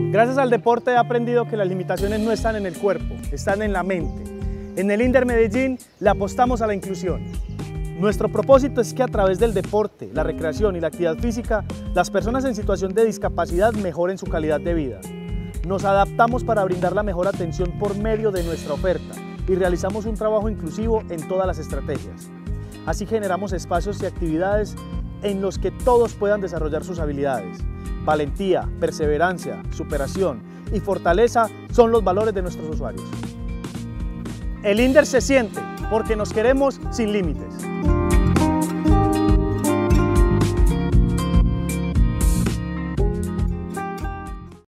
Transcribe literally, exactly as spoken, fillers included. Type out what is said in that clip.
Gracias al deporte he aprendido que las limitaciones no están en el cuerpo, están en la mente. En el INDER Medellín le apostamos a la inclusión. Nuestro propósito es que a través del deporte, la recreación y la actividad física, las personas en situación de discapacidad mejoren su calidad de vida. Nos adaptamos para brindar la mejor atención por medio de nuestra oferta y realizamos un trabajo inclusivo en todas las estrategias. Así generamos espacios y actividades en los que todos puedan desarrollar sus habilidades. Valentía, perseverancia, superación y fortaleza son los valores de nuestros usuarios. El INDER se siente porque nos queremos sin límites.